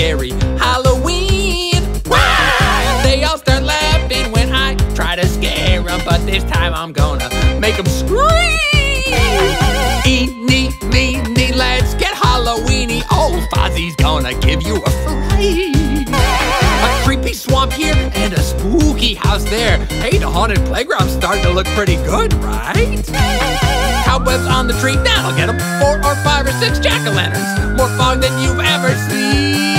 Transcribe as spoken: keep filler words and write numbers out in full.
scary Halloween. Wah! They all start laughing when I try to scare them, but this time I'm gonna make them scream. Eeny, meeny, let's get Halloweeny. Old Fozzie's gonna give you a fright. A creepy swamp here and a spooky house there. Hey, the haunted playground's starting to look pretty good, right? Cobwebs on the tree, that'll get them. Four or five or six jack-o'-lanterns. More fog than you've ever seen.